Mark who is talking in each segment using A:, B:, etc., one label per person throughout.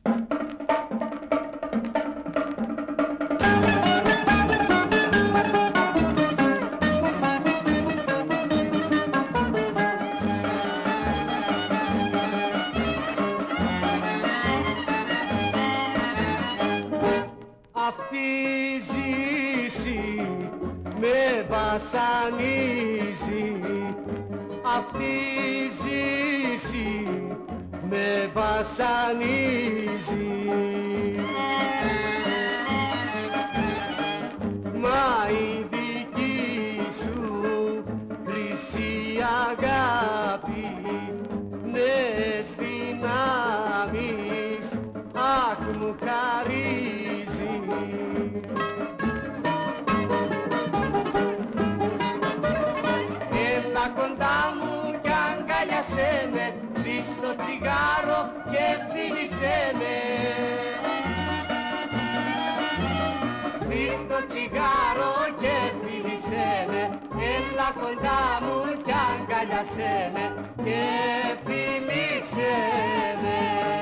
A: Αυτή η ζήση με βασανίζει, αυτή η ζήση με βασανίζει. Μα η δική σου χρυσή αγάπη νέες δυνάμεις αχ μου χαρίζει. Έλα κοντά μου κι αγκαλιάσέ με, πεις το τσιγάρο και φίλησέ με. Πεις το τσιγάρο και φίλησέ με, έλα κοντά μου κι αγκαλιάσέ με και φίλησέ με.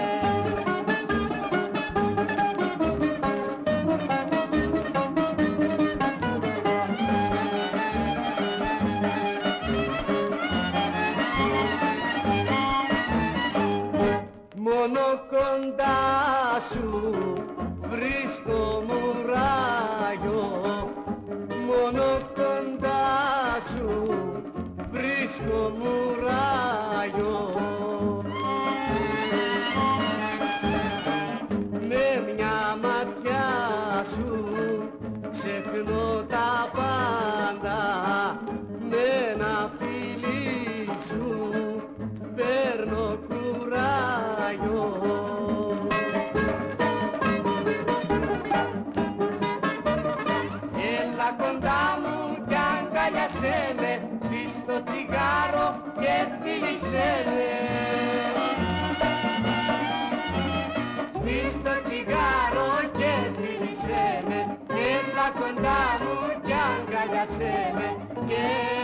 A: Μόνο κοντά σου βρίσκω μουράγιο, μόνο κοντά σου βρίσκω μουράγιο. Με μια ματιά σου ξεχνώ τα πάντα, με ένα φιλί σου παίρνω κουράγιο. Έλα κοντά μου κι αγκαλιάσέ με, πεις το τσιγάρο και φίλησέ με. Πεις το τσιγάρο και φίλησέ με, έλα κοντά μου κι αγκαλιάσέ με και